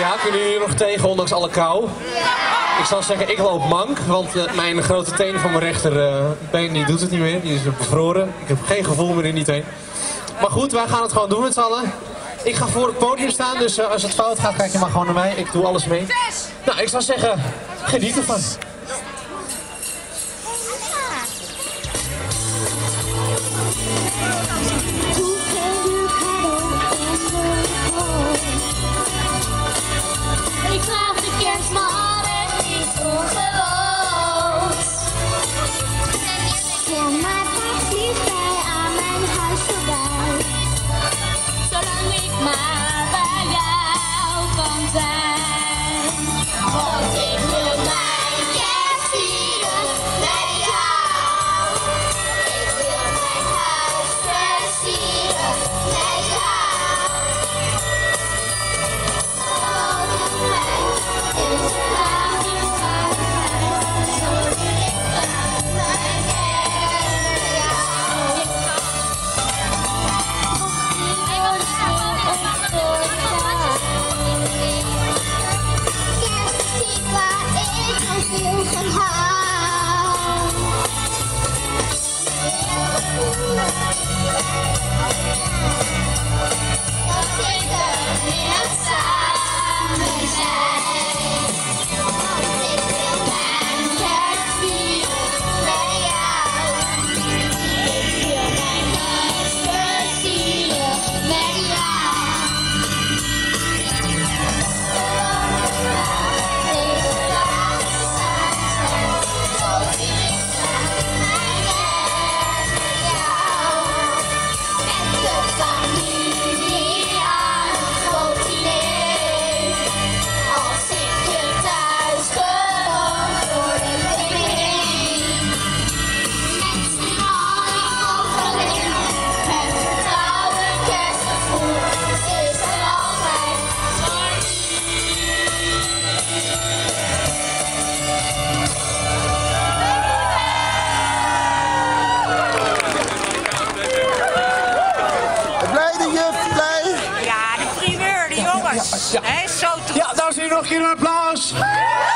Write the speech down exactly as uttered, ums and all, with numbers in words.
Ja, kunnen jullie nog tegen, ondanks alle kou? Ik zal zeggen, ik loop mank, want uh, mijn grote teen van mijn rechterbeen uh, die doet het niet meer. Die is bevroren. Ik heb geen gevoel meer in die teen. Maar goed, wij gaan het gewoon doen met z'n allen. Ik ga voor het podium staan, dus uh, als het fout gaat, kijk je maar gewoon naar mij. Ik doe alles mee. Nou, ik zou zeggen, geniet ervan. Ik vraag de kerstman echt niet ongewoon. Kom maar vliegt hij aan mijn huis voorbij. Zolang ik maar bij jou kan zijn. Want ik wil mijn kerst vieren met jou. Ik wil mijn huis versieren met jou. Ja, de primeur, de jongens. Ja, ja. He, zo trots. Ja, dames en heren, nog een keer een applaus.